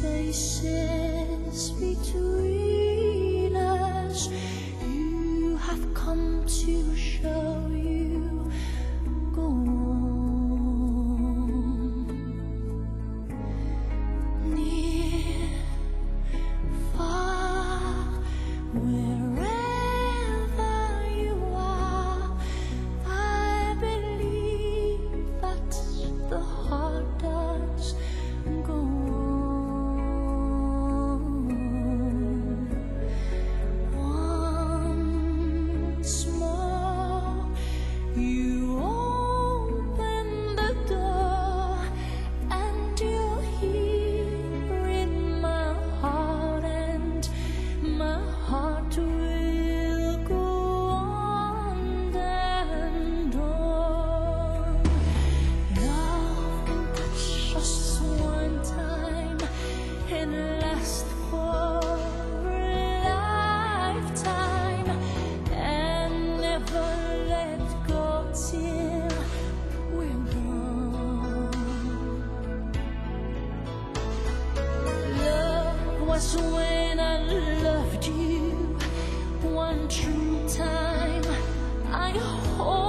spaces between us. You have come to show you go on. Near, far, wherever you are, I believe that the heart does go on. Once more, you open the door, and you're here in my heart, and my heart will go on and on. Love can touch us one time and last for a lifetime, and never let go till we're gone. Love was when I loved you one true time. I hope